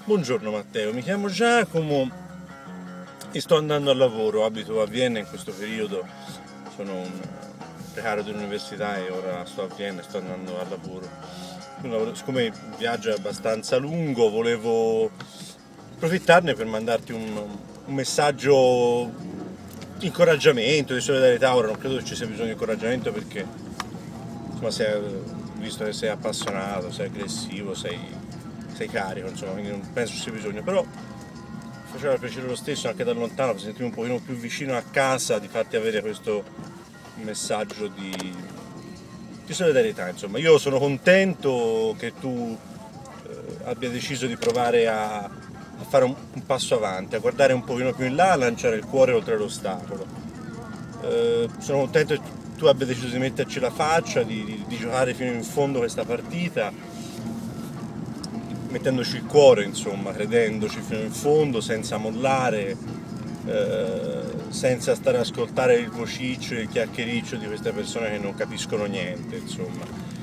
Buongiorno Matteo, mi chiamo Giacomo e sto andando al lavoro, abito a Vienna in questo periodo, sono un precario dell'università e ora sto a Vienna e sto andando al lavoro. Siccome il viaggio è abbastanza lungo, volevo approfittarne per mandarti un messaggio di incoraggiamento, di solidarietà. Ora non credo che ci sia bisogno di incoraggiamento perché insomma, visto che sei appassionato, sei aggressivo, sei carico, insomma, quindi non penso ci sia bisogno, però faceva piacere lo stesso anche da lontano, per sentirmi un pochino più vicino a casa, di farti avere questo messaggio di solidarietà, insomma. Io sono contento che tu abbia deciso di provare a fare un passo avanti, a guardare un pochino più in là, a lanciare il cuore oltre l'ostacolo. Sono contento che tu abbia deciso di metterci la faccia, di giocare fino in fondo questa partita, mettendoci il cuore, insomma, credendoci fino in fondo, senza mollare, senza stare ad ascoltare il vociccio e il chiacchiericcio di queste persone che non capiscono niente, insomma.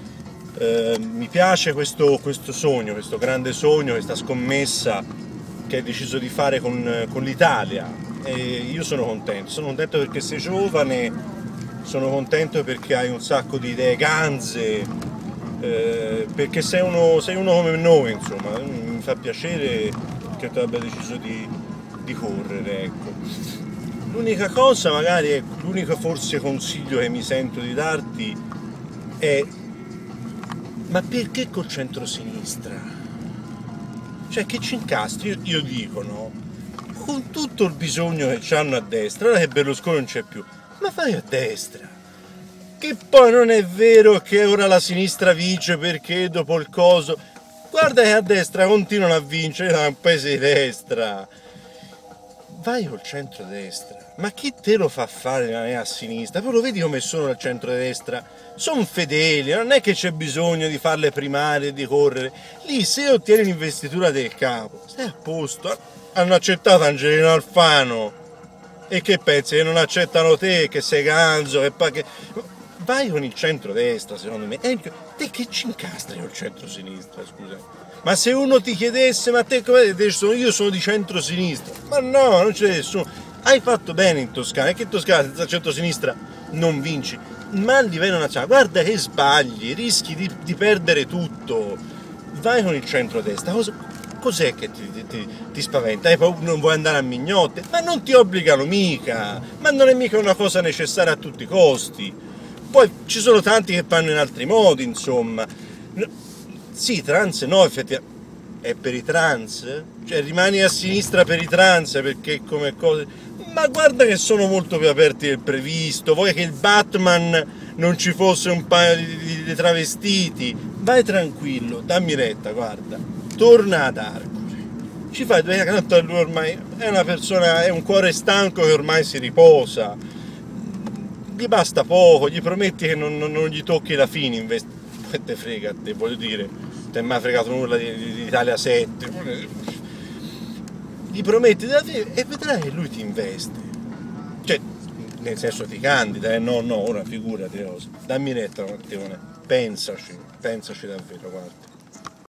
Mi piace questo sogno, questo grande sogno, questa scommessa che hai deciso di fare con l'Italia, e io sono contento perché sei giovane, sono contento perché hai un sacco di idee ganze, perché sei uno come noi, insomma. Mi fa piacere che tu abbia deciso di correre, ecco. L'unica cosa, magari, l'unico forse consiglio che mi sento di darti è: ma perché col centro-sinistra? Cioè, che ci incastri? Io dico, no? Con tutto il bisogno che c'hanno a destra, ora che Berlusconi non c'è più, ma vai a destra! Che poi non è vero che ora la sinistra vince perché dopo il coso, guarda che a destra continuano a vincere da un paese di destra. Vai col centrodestra, ma chi te lo fa fare a sinistra? Poi lo vedi come sono al centrodestra? Sono fedeli, non è che c'è bisogno di fare le primarie e di correre. Lì se ottieni l'investitura del capo stai a posto. Hanno accettato Angelino Alfano, e che pensi? Che non accettano te, che sei ganzo, che vai con il centrodestra, secondo me. Te che ci incastri col centrosinistra, scusa? Ma se uno ti chiedesse, ma te come io sono di centrosinistra? Ma no, non c'è nessuno. Hai fatto bene in Toscana, è che in Toscana senza centrosinistra non vinci. Ma a livello nazionale, guarda che sbagli, rischi di perdere tutto. Vai con il centrodestra. Cos'è che ti spaventa? Non vuoi andare a mignotte? Ma non ti obbligano mica, ma non è mica una cosa necessaria a tutti i costi. Poi ci sono tanti che fanno in altri modi, insomma. Sì, trans no, effettivamente. È per i trans? Cioè rimani a sinistra per i trans perché come cose. Ma guarda che sono molto più aperti del previsto. Vuoi che il Batman non ci fosse un paio di travestiti? Vai tranquillo, dammi retta, guarda. Torna ad Arcuri. Ci fai due tanto lui ormai è una persona, è un cuore stanco che ormai si riposa. Gli basta poco, gli prometti che non gli tocchi la fine, poi te frega, te voglio dire, ti è mai fregato nulla di Italia 7, gli prometti della fine e vedrai che lui ti investe, cioè nel senso ti candida, no, ora figurati, dammi retta Matteo, pensaci davvero, guarda.